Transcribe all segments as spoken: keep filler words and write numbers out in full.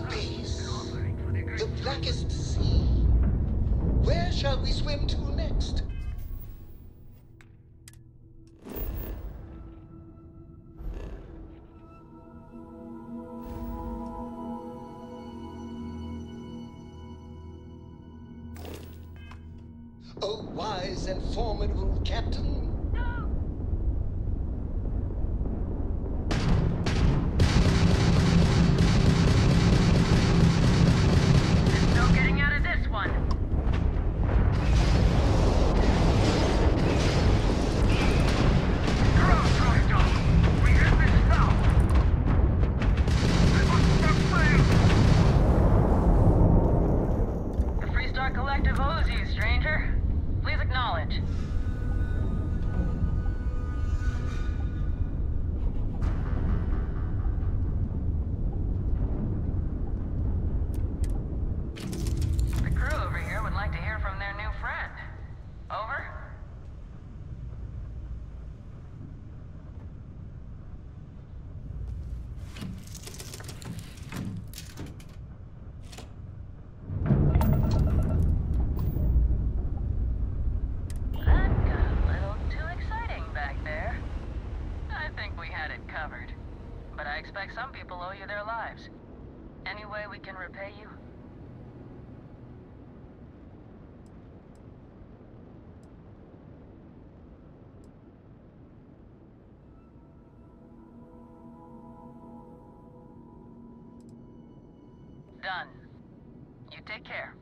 Space. The blackest sea. Where shall we swim to next? O wise and formidable captain. Some people owe you their lives. Any way we can repay you? Done. You take care.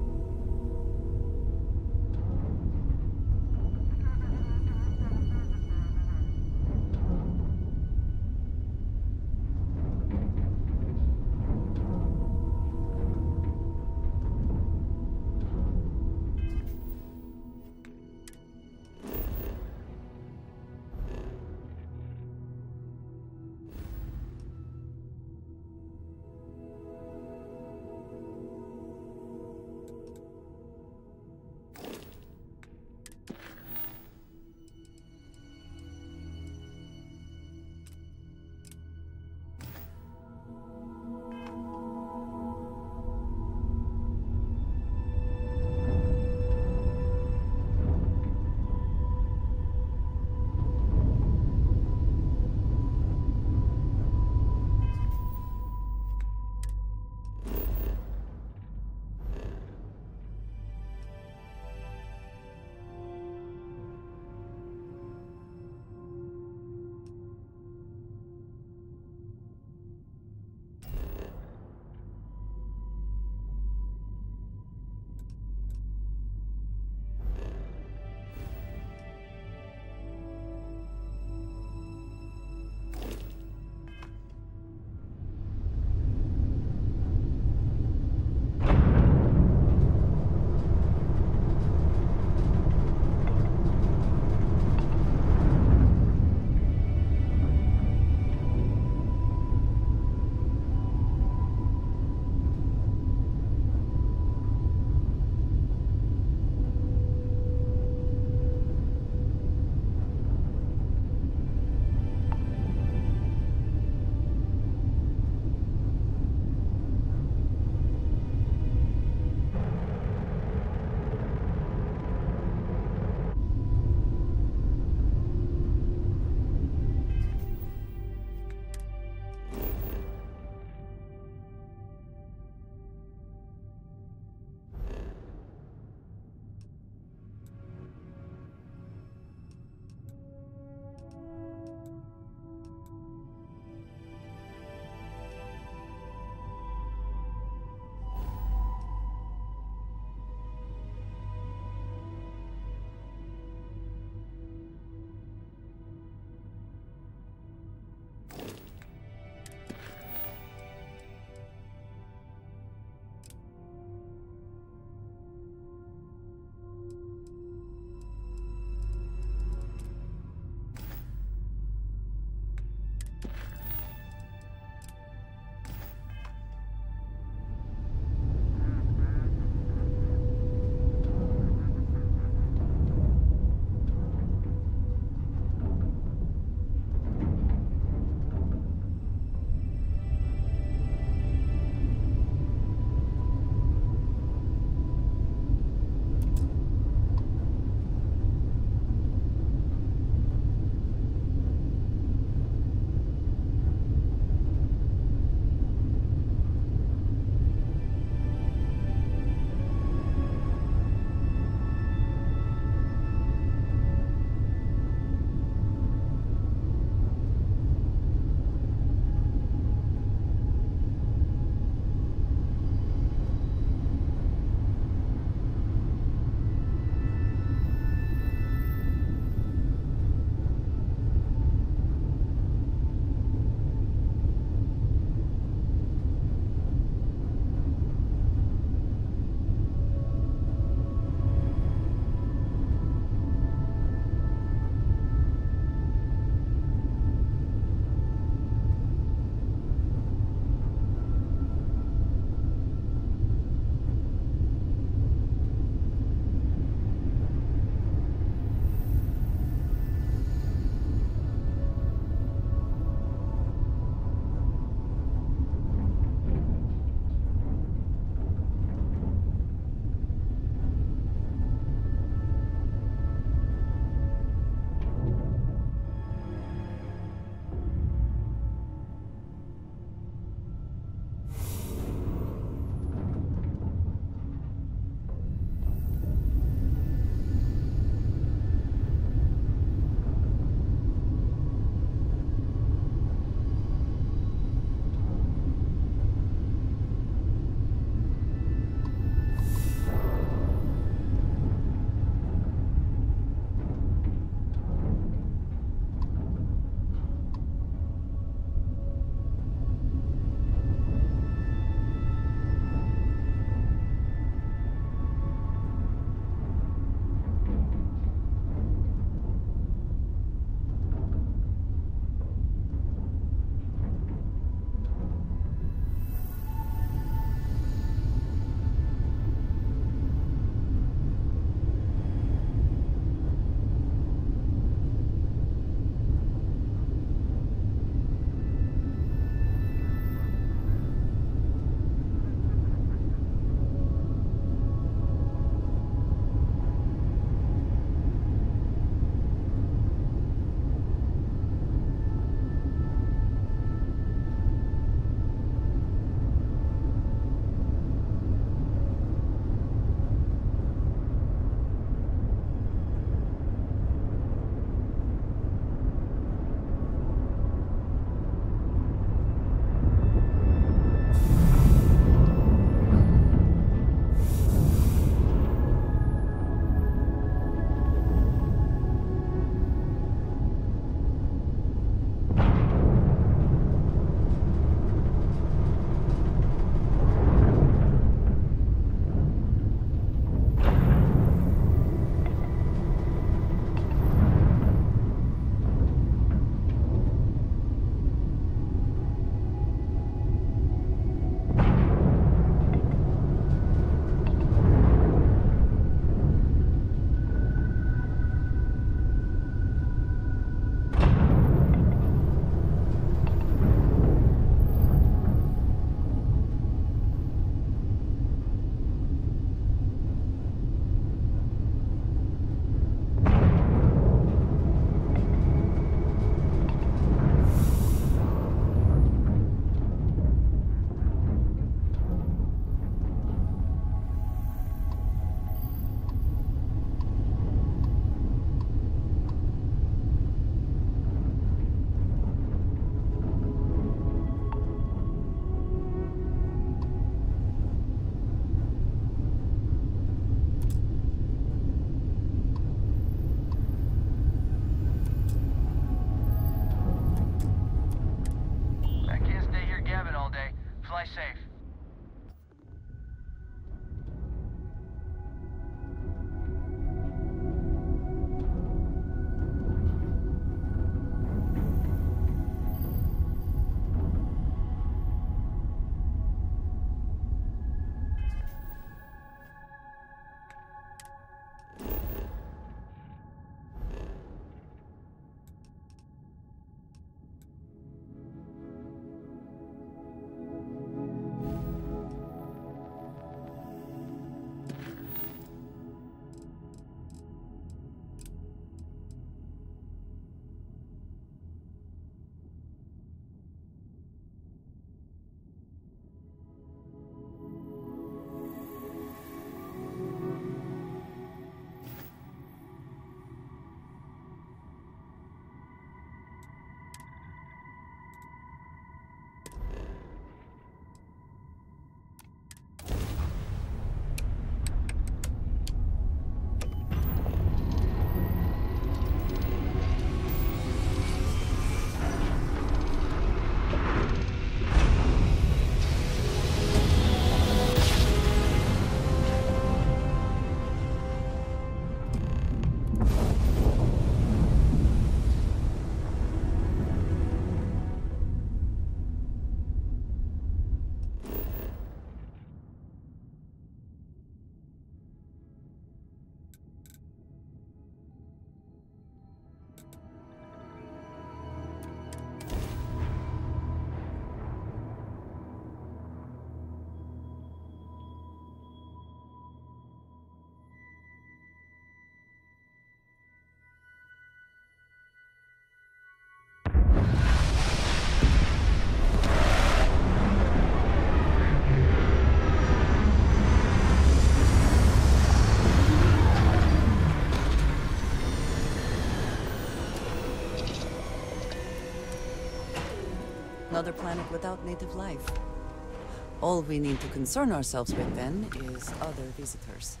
another planet without native life. All we need to concern ourselves with then is other visitors.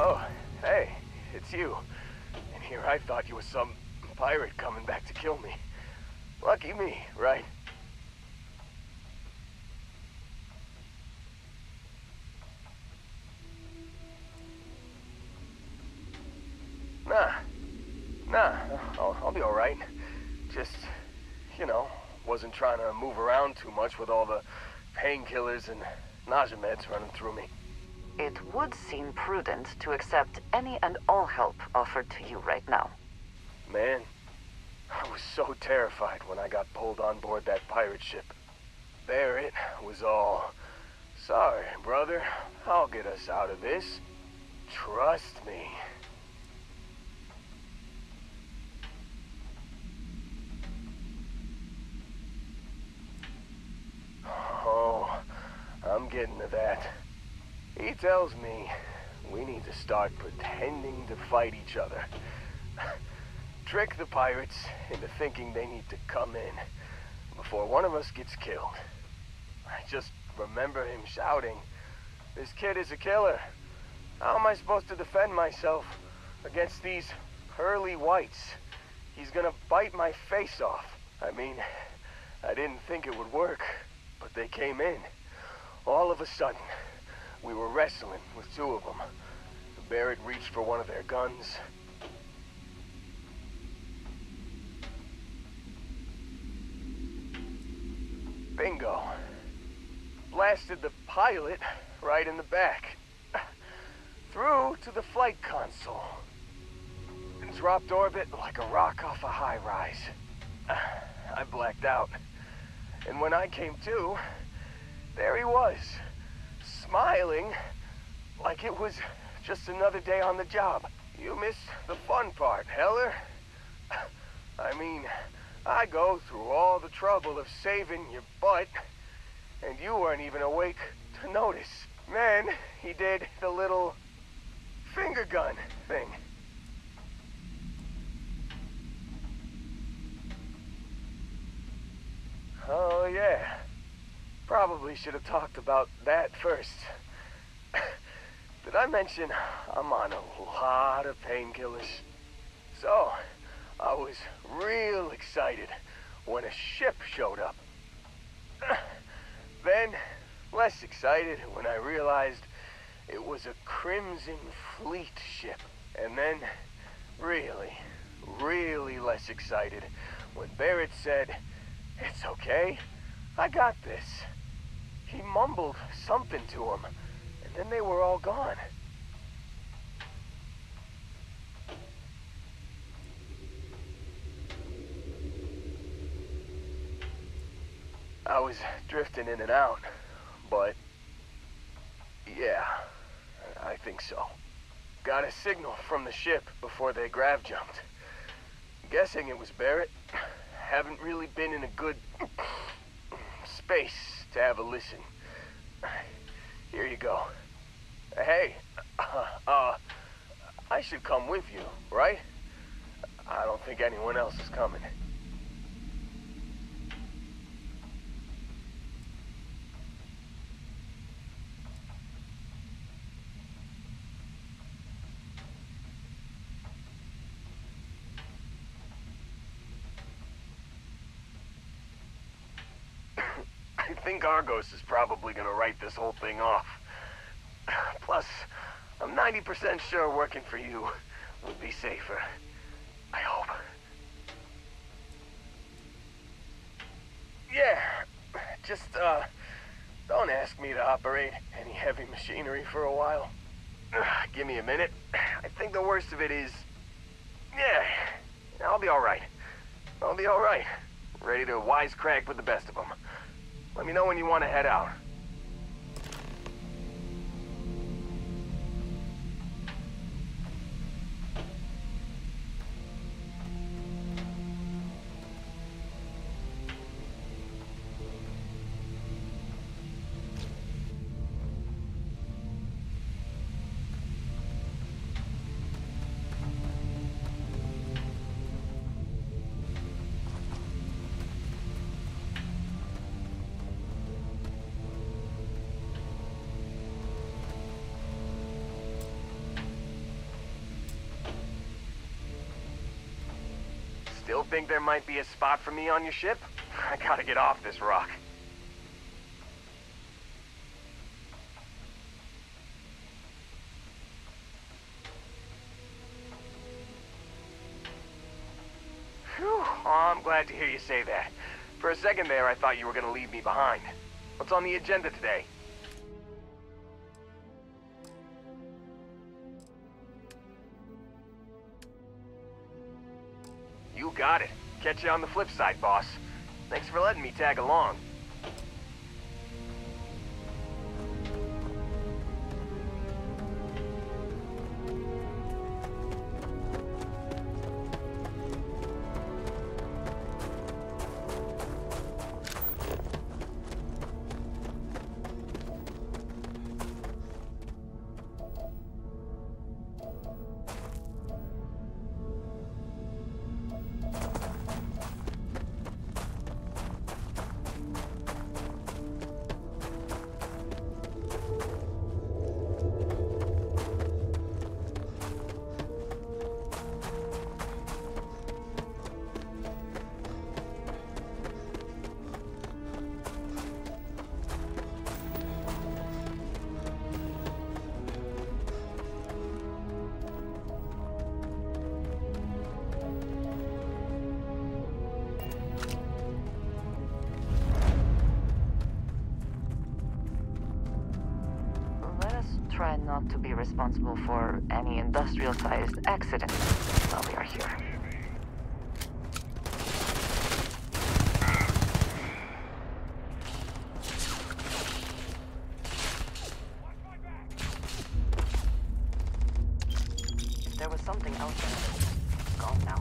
Oh, hey, it's you. And here I thought you was some pirate coming back to kill me. Lucky me, right? Nah. Nah, I'll, I'll be alright. Just, you know, wasn't trying to move around too much with all the painkillers and nausea meds running through me. It would seem prudent to accept any and all help offered to you right now. Man, I was so terrified when I got pulled on board that pirate ship. Barrett was all, "Sorry, brother, I'll get us out of this. Trust me." Oh, I'm getting to that. He tells me we need to start pretending to fight each other. Trick the pirates into thinking they need to come in before one of us gets killed. I just remember him shouting, "This kid is a killer. How am I supposed to defend myself against these pearly whites? He's gonna bite my face off." I mean, I didn't think it would work, but they came in. All of a sudden, we were wrestling with two of them. Barrett reached for one of their guns. Bingo. Blasted the pilot right in the back. Through to the flight console. And dropped orbit like a rock off a high rise. I blacked out. And when I came to, there he was, smiling like it was just another day on the job. You missed the fun part, Heller. I mean, I go through all the trouble of saving your butt, and you weren't even awake to notice. Then he did the little finger gun thing. Oh, yeah. Probably should have talked about that first. Did I mention I'm on a lot of painkillers? So, I was real excited when a ship showed up. Then, less excited when I realized it was a Crimson Fleet ship. And then, really, really less excited when Barrett said, "It's okay, I got this." He mumbled something to him, and then they were all gone. I was drifting in and out, but yeah, I think so. Got a signal from the ship before they grav jumped. Guessing it was Barrett. Haven't really been in a good space to have a listen. Here you go. Hey, uh, uh, I should come with you, right? I don't think anyone else is coming. I think Argos is probably gonna write this whole thing off. Plus, I'm ninety percent sure working for you would be safer. I hope. Yeah, just, uh, don't ask me to operate any heavy machinery for a while. Give me a minute. I think the worst of it is... Yeah, I'll be alright. I'll be alright. Ready to wisecrack with the best of them. Let me know when you want to head out. Still think there might be a spot for me on your ship? I gotta get off this rock. Whew. Oh, I'm glad to hear you say that. For a second there, I thought you were gonna leave me behind. What's on the agenda today? You got it. Catch you on the flip side, boss. Thanks for letting me tag along. Try not to be responsible for any industrial-sized accidents while we are here. If there was something out there, it's gone now.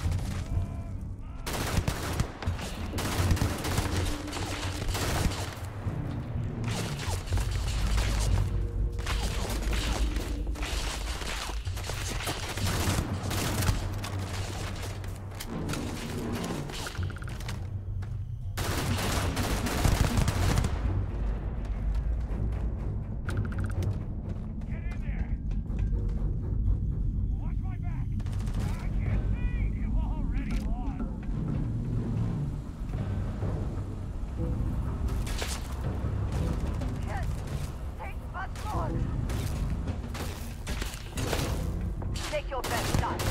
Take your best shot.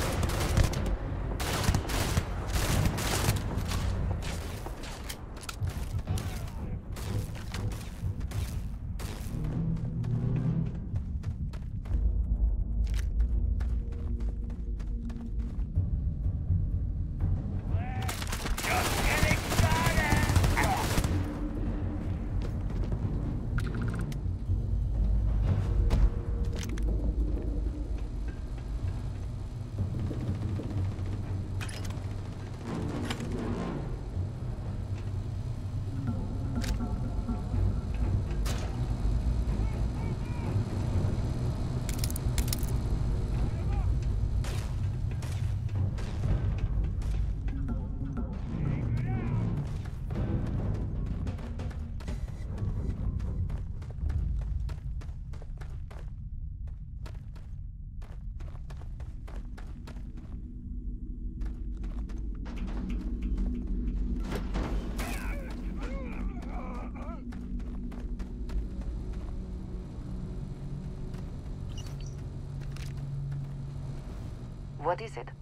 What is it?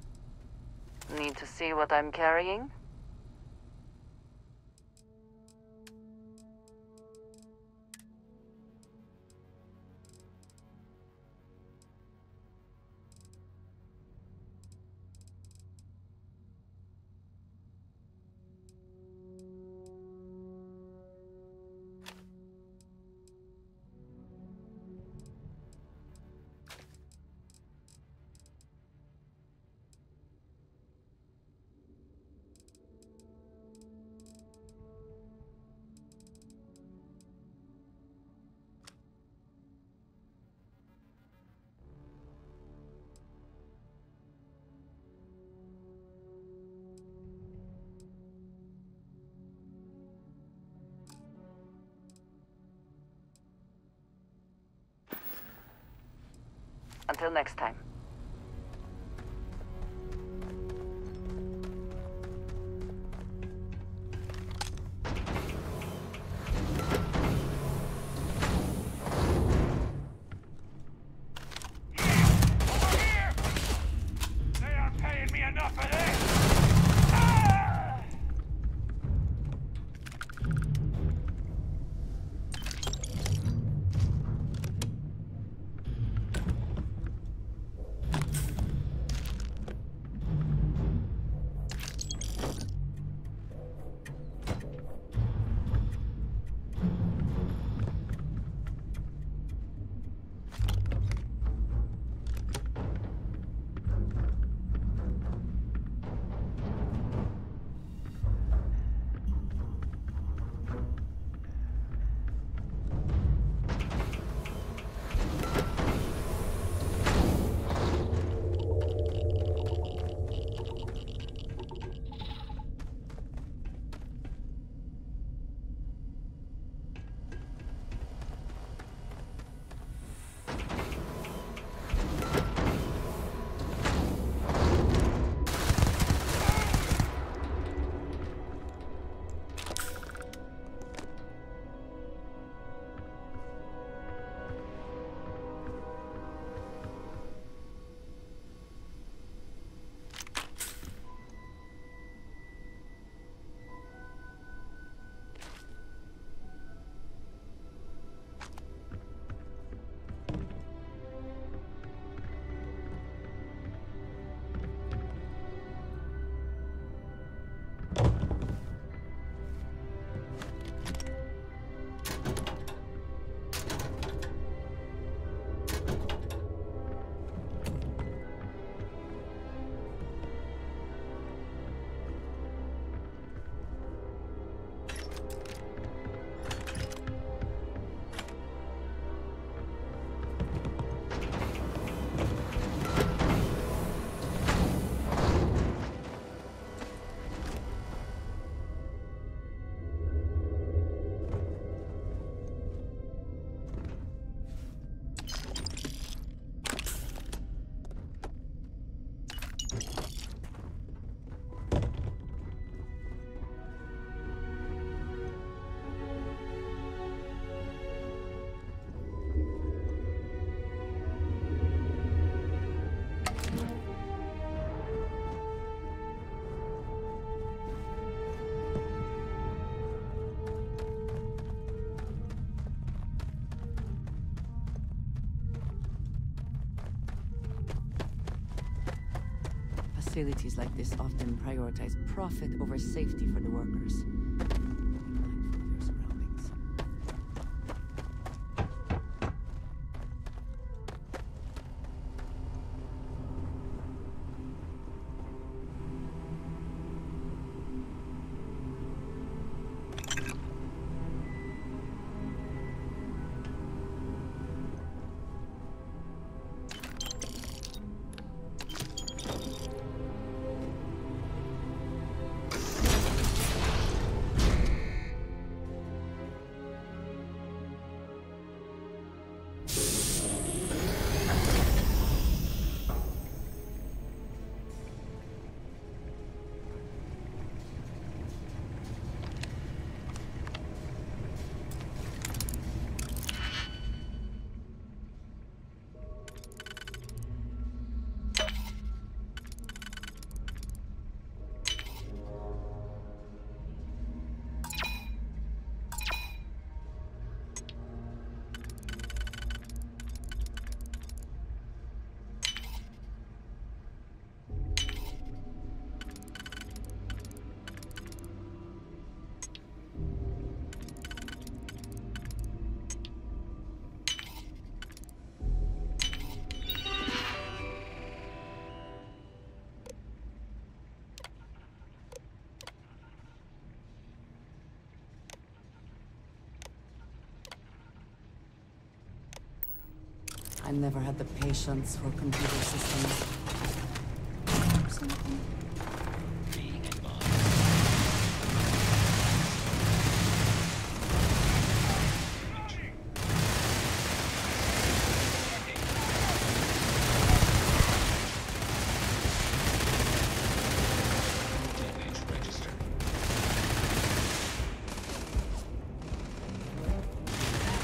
Need to see what I'm carrying? Until next time. enough of this! Ah! Facilities like this often prioritize profit over safety for the workers. Be mindful of your surroundings. I never had the patience for computer systems. Something.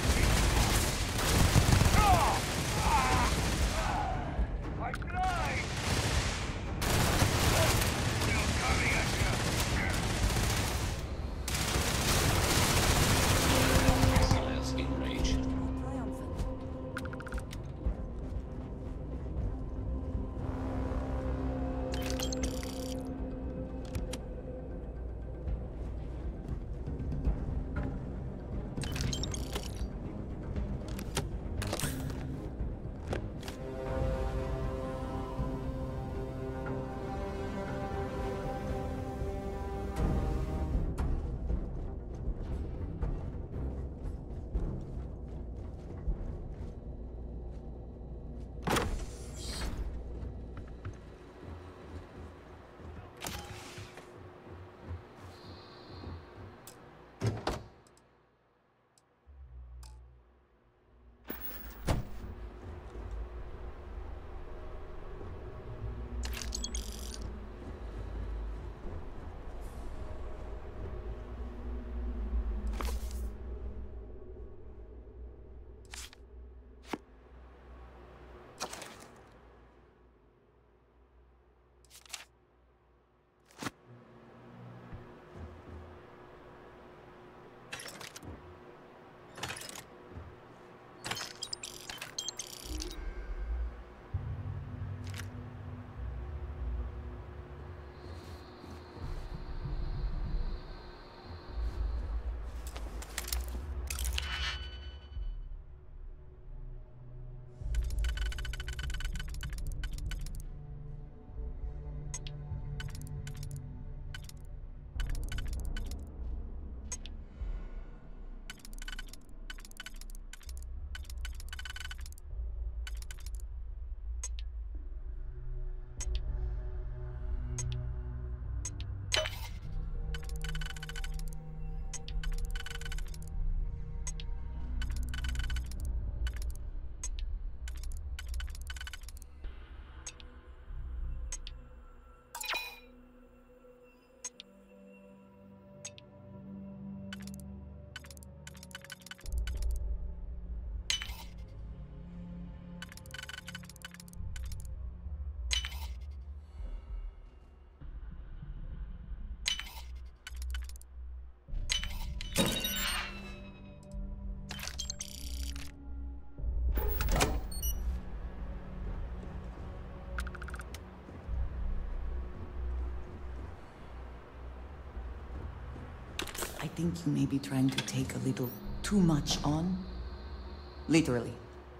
I tried! I think you may be trying to take a little too much on. Literally.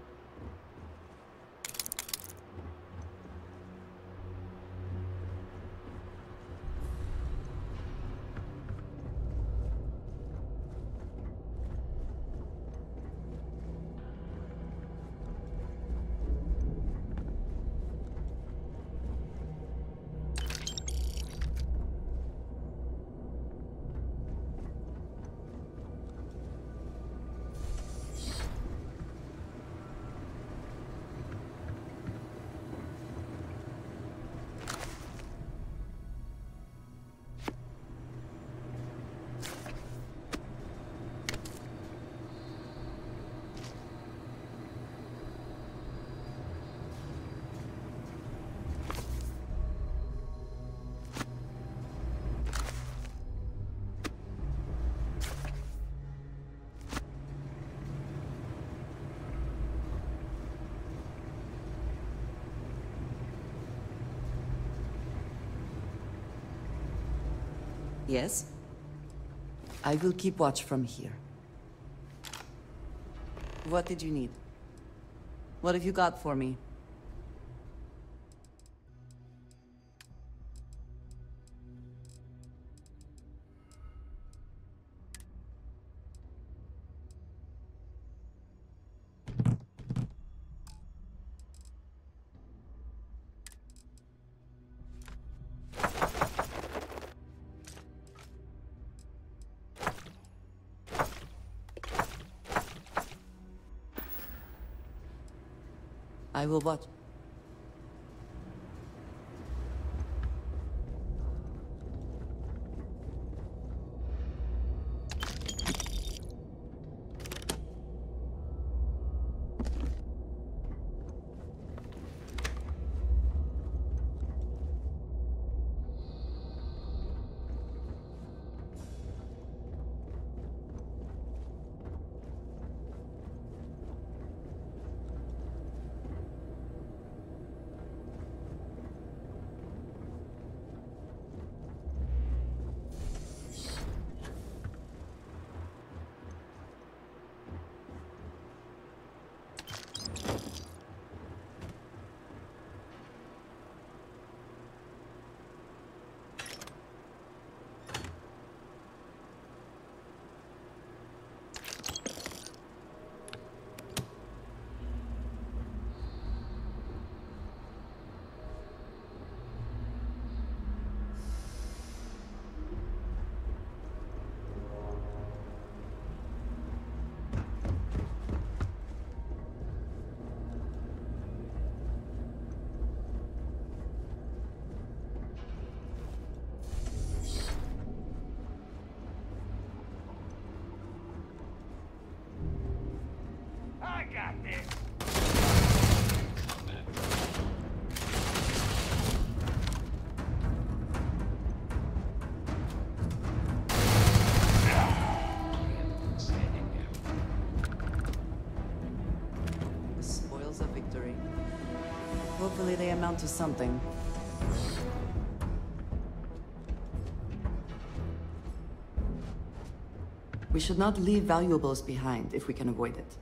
Yes? I will keep watch from here. What did you need? What have you got for me? I will watch. I got this. The spoils of victory. Hopefully they amount to something. We should not leave valuables behind if we can avoid it.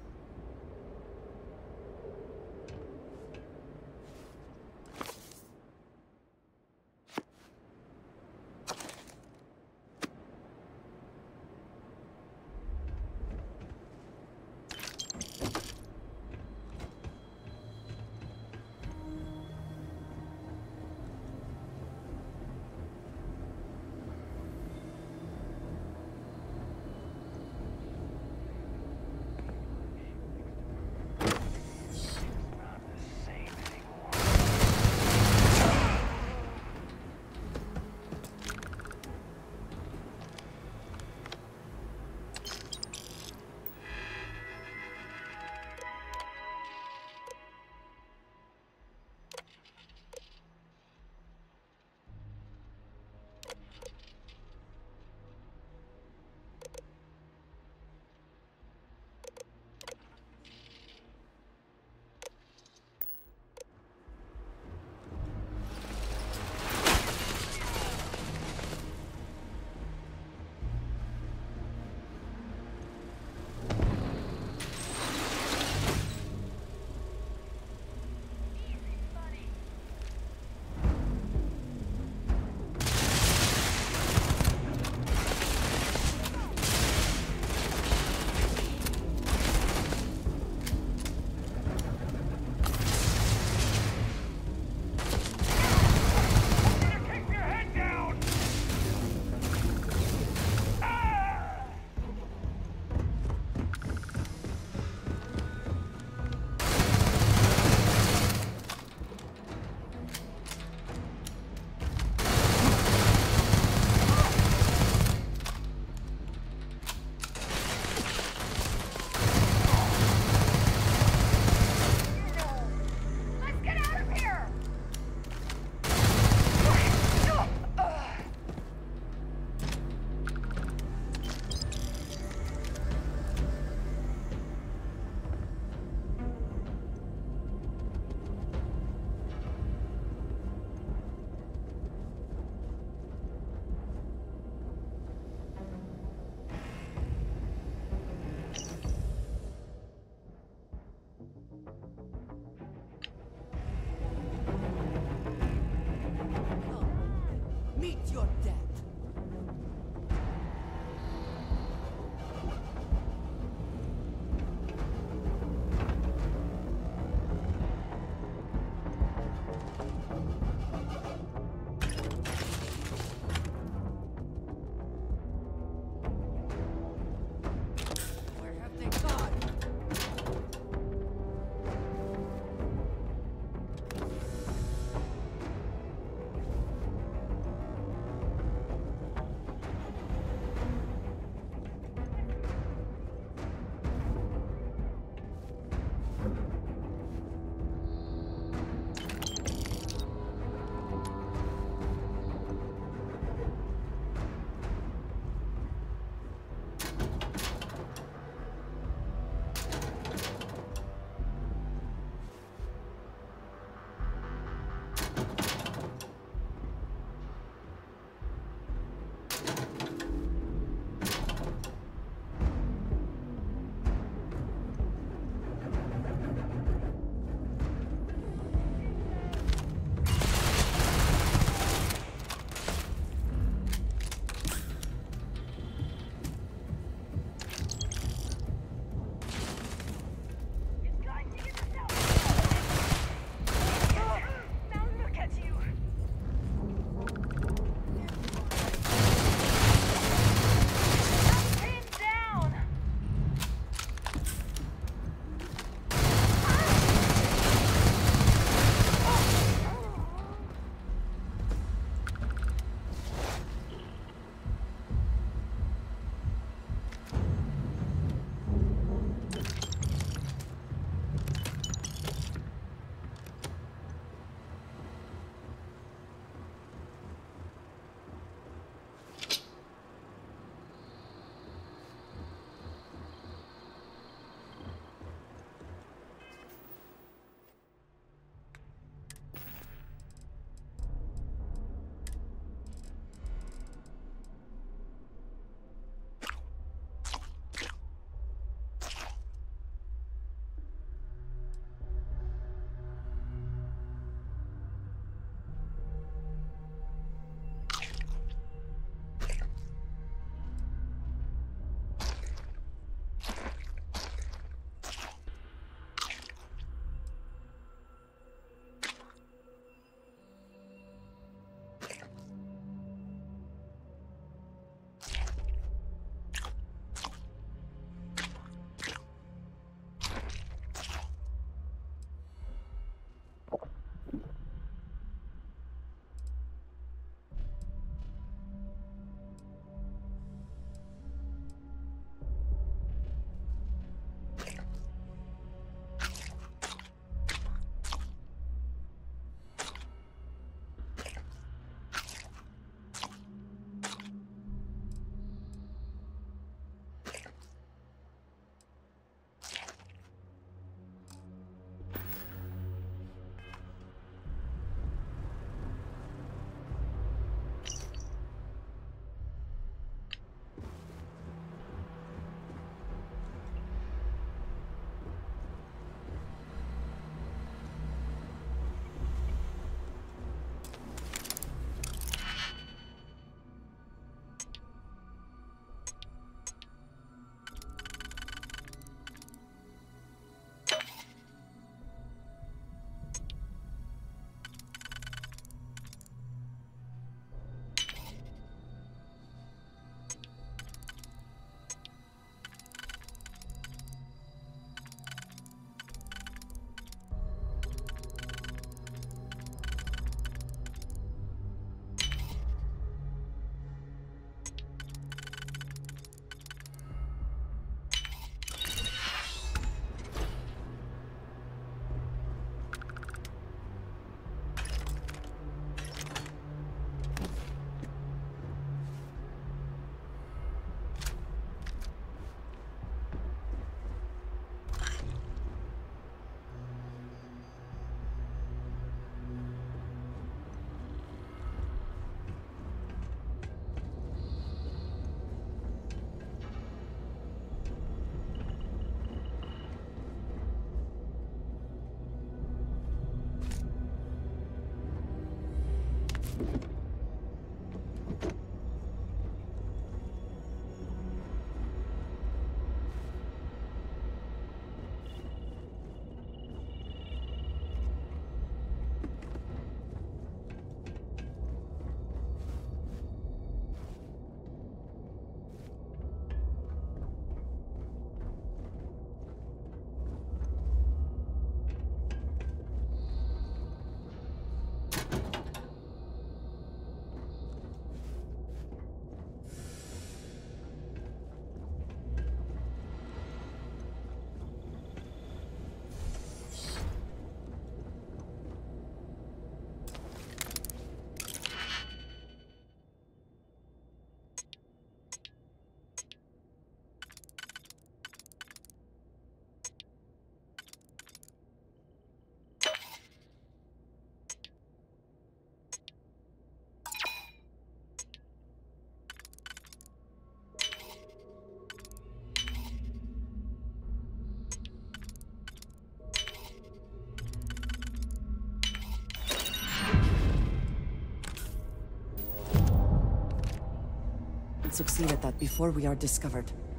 succeed at that before we are discovered.